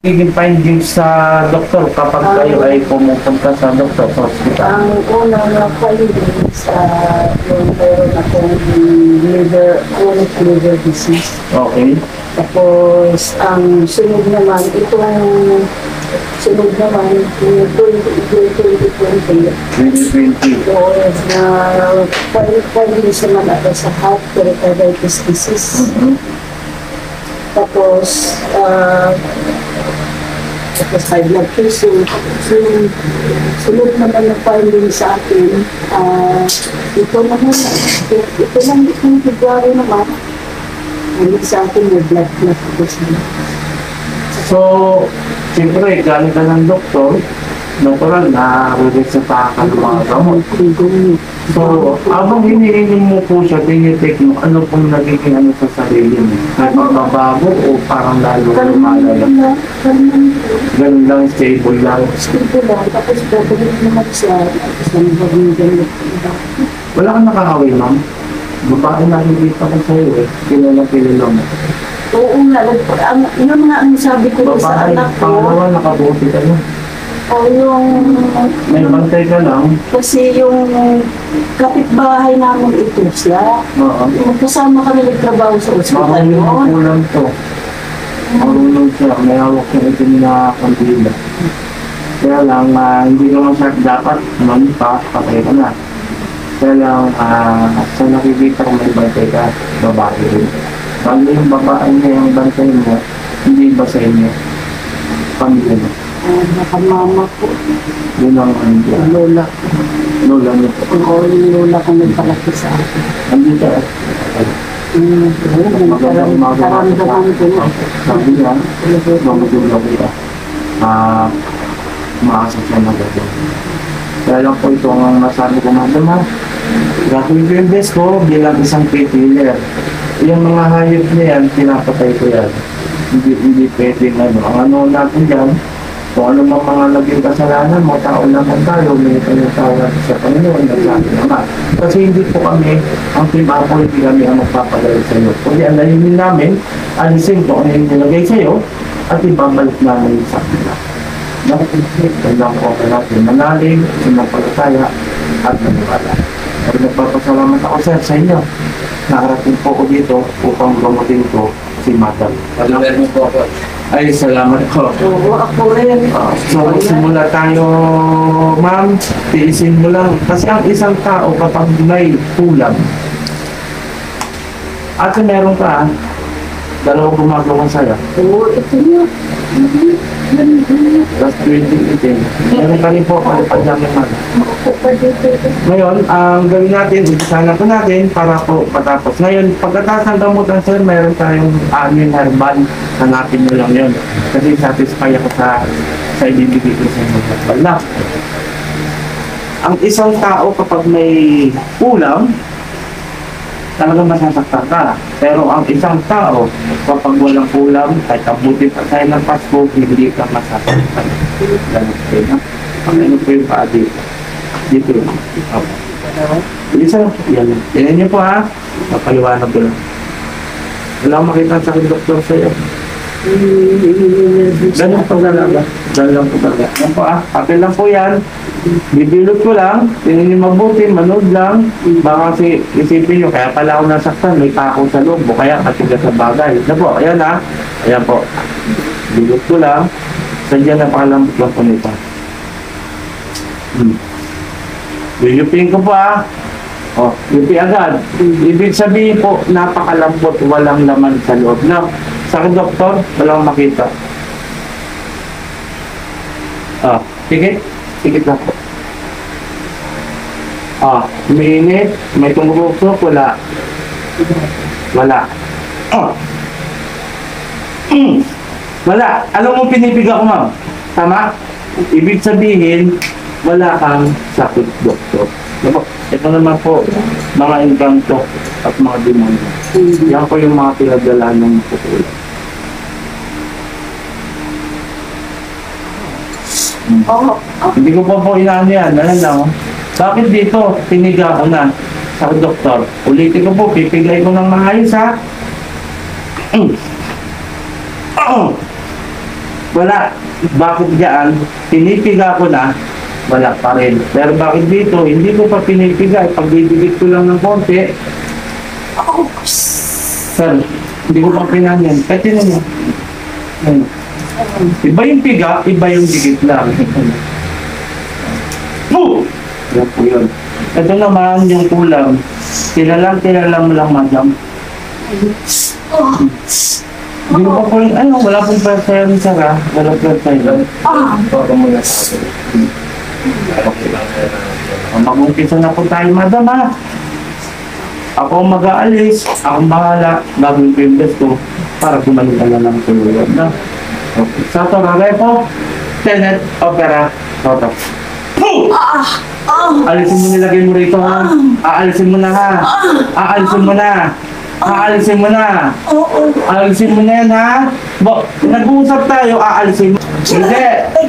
Higing findings sa doktor kapag kayo ay pumupunta sa doktor sa hospital? Ang unang na-findings, yung meron akong chronic liver disease. Okay. Tapos, ang sunod naman, yung 2020, 2020. doon na findings naman ako sa heart pericarditis disease. Tapos, high blood pressure. So, sunod naman ang finding sa akin, ito naman, ito lang yung February naman, ulit sa akin may blood clot ako siya. So, siyempre, galing ka ng doktor, natural na re-reseta ka ng mga gamot. So, habang hinihiling mo po siya, tinitake mo, ano pong nagiging ano sa sarili mo? May magbabago o parang lalo lumalala? Ganun lang, stable lang. Stable lang, tapos babalik naman siya, tapos nang ganyan. Wala kang nakakawin, ma'am? Babae nakikita ko sa'yo eh. Kilala mo. Oo nga, yun nga ang sabi ko sa Babae, anak ko. pangalawa, nakabuti ka na. O yung... May bantay ka lang. Kasi yung kapitbahay namin ito siya. Oo. Kasama kami nagtrabaho sa ospital Marunong yun. makulang to. Marunong siya. May hawak na ito na kandila. Kaya lang, hindi naman siya dapat patay ka na. Kaya lang, sa nakikita ko may bantay ka, babae rin. Bali yung babae niya yung bantay mo, hindi ba sa inyo? Pamilya mo. Nakamama ko. Yun ang hindi. Lola. Lola niyo po. Oo, yung lola ko nagpalaki sa akin. Andito Karamdaman ko na. sabi niya, mamudula kita. Maasap siya na gagawin. Kaya lang po ito ang masabi ko, madam ha. Gagawin ko yung best ko bilang isang pay-healer. Yung mga hayop na yan, pinapatay ko yan. Hindi pwedeng ano. Ang ano natin dyan, kung ano mga naging kasalanan mo, tao naman tayo, may panatawag sa Panginoon, nagsabi naman. Kasi hindi po kami, ang Team Apple, hindi kami ang magpapalala sa iyo. Kundi ang layunin namin, alisin ko ano yung nilagay sa iyo, at ibabalik namin sa kanila. Nakikip, kailangan ko ako natin manalig, sinampalataya, at maniwala. At nagpapasalamat ako sa inyo. Nakarating po ko dito upang gamatin ko si Madam. Pag-aware mo po ako. Ay, salamat ko. Oo, ako rin. So, simula tayo, ma'am, tiisin mo lang. Kasi ang isang tao kapag may kulang, at meron ka, dalawang gumagawa sa'yo. Oo, ito niya. Last 2018. Meron ka rin po, palipad namin man. Ngayon, ang gawin natin, umpisahan po natin para po patapos. Ngayon, pagkatapos ng gamutan, sir, meron tayong amin herbal. Hanapin nyo lang yun. Kasi satisfy ako sa ibibigay ko sa inyo. Wala. Ang isang tao kapag may kulang, talagang masasaktan ka. Pero ang isang tao, kapag walang kulang, kahit abutin pa tayo ng Pasko, hindi ka masasaktan. Ganun po yun. Ang ano po yung paa dito. Dito yun. Isa, yan. Yan niyo po ha. Mapaliwanag ko lang. Wala akong makita sa akin doktor sa'yo. Ganun po talaga. Ganun lang po talaga. Yan po ha. Apel lang po yan. Bibilot ko lang. Tingnan niyo mabuti. Manood lang. Baka kasi isipin niyo. Kaya pala ako nasaktan. May pako sa loob. O kaya katigas sa bagay. Yan po. Ayan ha. Ayan po. Bilot ko lang. Sadya napakalambot lang po nito. Yuyupin ko po ha. O, yupi agad. Ibig sabihin po, napakalambot, walang laman sa loob. Now, sa akin, doktor, walang makita. Tikit. Tikit na po. Umiinit. May tumurusok. Wala. Wala. Wala. Alam mo pinipiga ko, ma'am? Tama? Ibig sabihin, wala kang sakit, doktor. Ito naman po, mga engkanto at mga demonyo. Yan po yung mga pinagdala ng putulan. Hindi ko po inaano yan. Alam lang. Bakit dito? Piniga ko na sa doktor. Ulitin ko po, pipigay ko ng maayos ha. wala. Bakit dyan? Pinipiga ko na, wala pa rin. Pero bakit dito? Hindi ko pa pinipiga. Pagdidikit ko lang ng konti, Oh, sir, hindi ko pa pinanyan. Kahit yun mo. Ayun. Iba yung piga, iba yung dikit lang. Yan po yun. Ito naman yung kulang. Tinalang mo lang, madam. oh, Hindi ko pa po yung, ano, wala pong pressure yung sara. Wala pressure. Mag-umpisa na po tayo, madam, ha? Ako mag-aalis, ako bahala, gagawin ko yung best ko para gumaling ka na ng tuluyan na. Okay. Sa ito, ragay po, tenet, opera, toto. Alisin mo nilagay mo rito, ha? Aalisin mo na, ha? Aalisin mo na. Aalisin mo na. Aalisin mo na yan, ha? Nag-uusap tayo, aalisin mo. Hindi.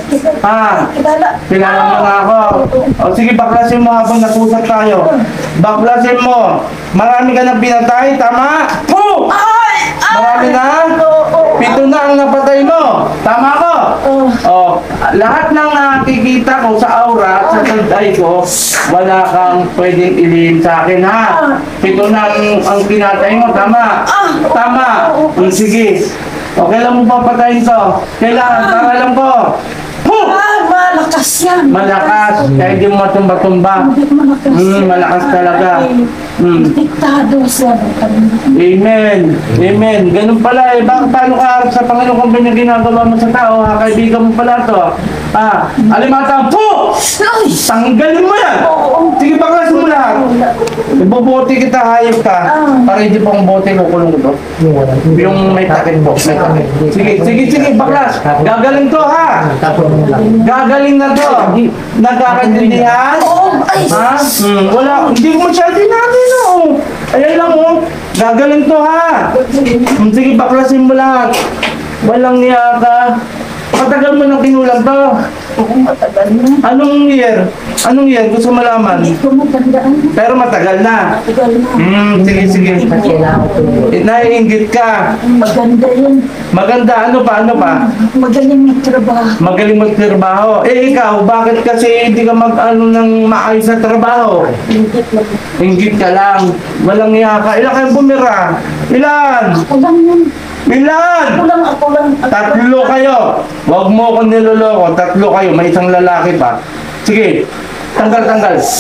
Kilala mo na ako. O sige, baklasin mo habang nag-uusap tayo. Baklasin mo. Marami ka nang pinatay, tama? Marami na? 7 na ang napatay mo. Tama ko? Lahat ng nakikita ko sa aura, sa tanday ko, wala kang pwedeng ilihim sa akin, ha? 7 na ang pinatay mo, tama? Tama. Sige. Okay lang mo papatayin to. Kailangan, para lang ko. malakas yan. Malakas. Kaya di mo matumba-tumba. Malakas talaga. Diktado siya. Amen. Amen. Ganun pala eh. Paano ka harap sa Panginoon kung ganyan ginagawa mo sa tao? Ha? Kaibigan mo pala to. Alimata, po! Tanggalin mo yan! Sige, baklas mo lahat. Ibubuti kita, hayop ka. Para hindi pang bote ko kulong ko to. Yung may takip po. Sige, baklas. Gagaling to, ha? Gagaling na to. Nagkakaintindihan? Ha? Wala. Hindi ko masyado natin, oh. Ayan lang, oh. Gagaling to, ha? Sige, baklasin mo lahat. Walang niya ka. Matagal mo nang kinulang to. Oo, matagal na. Anong year? Anong year? Gusto malaman. Hindi ko matandaan. Pero matagal na. Matagal na. Sige. Naiinggit ka. Maganda yun. Maganda. Ano pa? Magaling magtrabaho. Magaling magtrabaho. Ikaw, bakit kasi hindi ka mag-ano ng maayos na trabaho? Hindi lang. Inggit ka lang. Walang iya ka. Ilan kayo bumira? Ilan? Ako lang yun. Ilan? Ako lang. 3 kayo. Huwag mo akong niloloko. 3 kayo. May isang lalaki pa. Sige. Tanggal.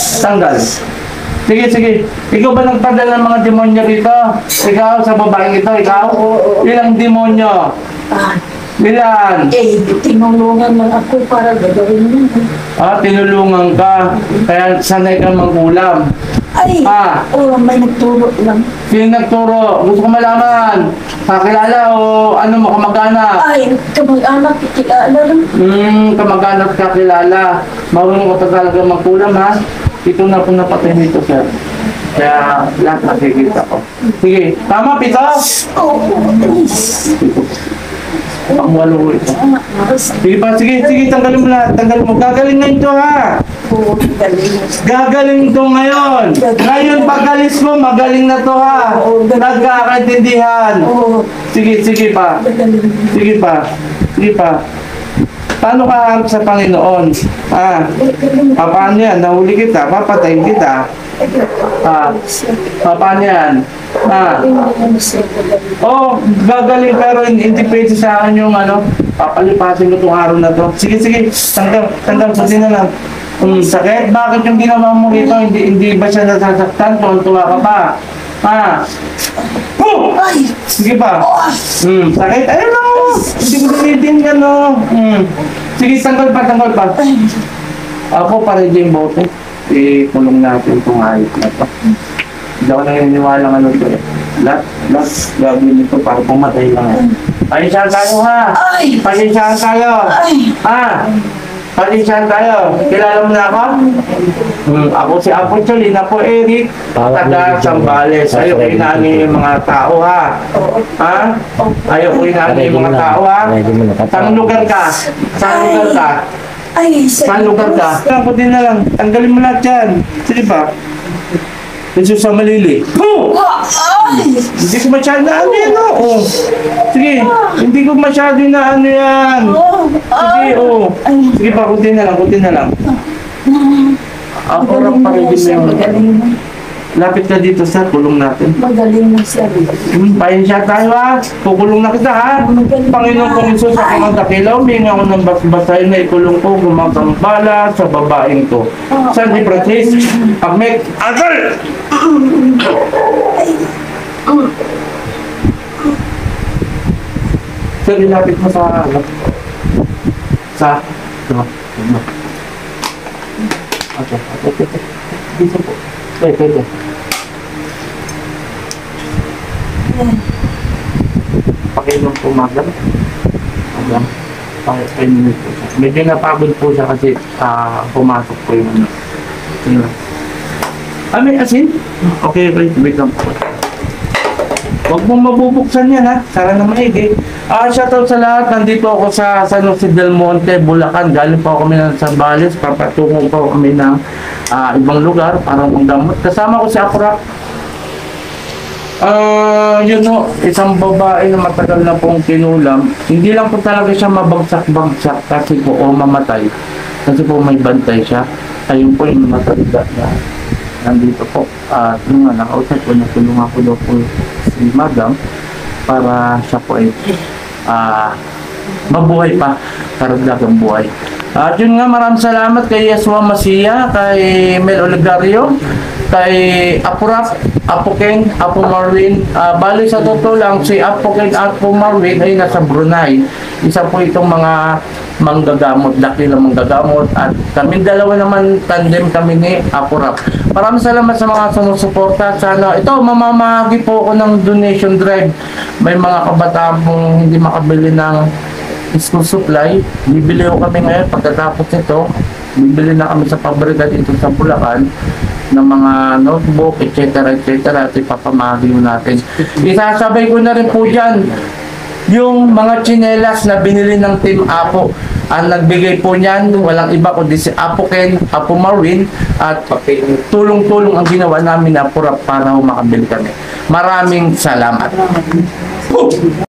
Sige. Ikaw ba nagpadala ng mga demonyo dito? Ikaw, sa babaeng ito, ikaw? Ilang demonyo? Ilan? Tinulungan lang ako para gagawin yun. Tinulungan ka. Kaya sanay ka mag-ulam. May nagturo lang. Sino nagturo? Gusto ko malaman. Kakilala o ano mo, kamag-anak? Kamag-anak, kilala lang. Kamag-anak kakilala. Marunong ko talaga mag-ulam, ha? Ito na po napatay nito, sir. Kaya lahat nakikita ko. Sige, tama, 7? Oo. Pangwalo ito. Sige pa, sige, tanggalin mo lahat. Gagaling na ito, ha? Oo, galing. Gagaling ito ngayon. Ngayon, pag-alis mo, magaling na to, ha? Nagkakaintindihan. Sige pa. Sige pa. Paano ka harap sa Panginoon? Paano yan? Nahuli kita, papatayin kita. Paano yan? Gagaling pero hindi pwede sa akin yung papalipasin ko itong araw na to. Sige, tanggal, puti na lang. Sakit? Bakit yung ginawa mo rito? Hindi ba siya nasasaktan? Tuwa ka ba? Sige pa. Sakit? Ayun lang, hindi mo dinitin yan, no? Sige, tanggal pa. Ako pa rin yung bote. Ikulong natin itong hayop na to. Hindi ako naniniwala ito eh. Lahat gagawin nito para pumatay lang. Palisyahan tayo, ha? Palisyahan tayo. Kilala mo na ako? Ako si Apo Cholin, ako Eric, taga Sambales. Ayaw ko inaani yung mga tao, ha? Ayaw ko inaani yung mga tao, ha? Saan lugar ka? Saan lugar ka? Puti na lang. Tanggalin mo lahat yan. Sige ba? Jesus sa malili. Hindi ko masyado na ano yan, Sige, hindi ko masyado na ano yan. Sige, oo. Sige pa, kunti na lang, kunti na lang. Ako lang pa rin mo yung... Lapit ka dito sa kulong natin. Magaling na siya. Pasensya tayo ha. Kukulong na kita ha. Panginoon kong Isus, ako ng dakilaw, minga ako ng basbasahin na ikulong ko, gumagambala sa babaeng ko. Sandy Francis, Pagmek, Agol! Sir, ilapit mo sa ano? Sa... Ano? Okay. Dito po. Pwede. Pakinom po, madam. Madam. Pakinom po siya. Medyo napagod po siya kasi pumasok po yung ano. May asin? Okay. Wait lang po. Huwag mong mabubuksan yan ha. Sana na maigi. Shoutout sa lahat. Nandito ako sa San Jose del Monte, Bulacan. Galing po kami ng Zambales. Papatungo po kami ng ibang lugar para manggamot. Kasama ko si Apura. Isang babae na matagal na pong kinulam. Hindi lang po talaga siya mabagsak-bagsak kasi po o mamatay. Kasi po may bantay siya. Ayun po yung matanda na nandito po. At nung nakausap ko, natulungan ko daw po si Madam para siya po ay mabuhay pa, karagdagang buhay. At yun nga, maraming salamat kay Yesua Masia, kay Mel Olegario, kay Apurap, Apo Ken, Apo Marvin. Bali sa totoo lang, si Apo Ken, Apo Marvin ay nasa Brunei. Isa po itong mga manggagamot, dakilang manggagamot, at kami dalawa naman, tandem kami ni Apurap. Maraming salamat sa mga sumusuporta. Sana ito, mamamahagi po ako ng donation drive. May mga kabataan pong hindi makabili ng school supply. Bibili ko kami ngayon pagkatapos nito. Bibili na kami sa pabrika dito sa Bulacan ng mga notebook, etc. at ipapamahagi natin. Isasabay ko na rin po dyan yung mga tsinelas na binili ng Team Apo. Ang nagbigay po niyan, walang iba kundi si Apo Ken, Apo Marvin, at tulong-tulong ang ginawa namin na para makabili kami. Maraming salamat.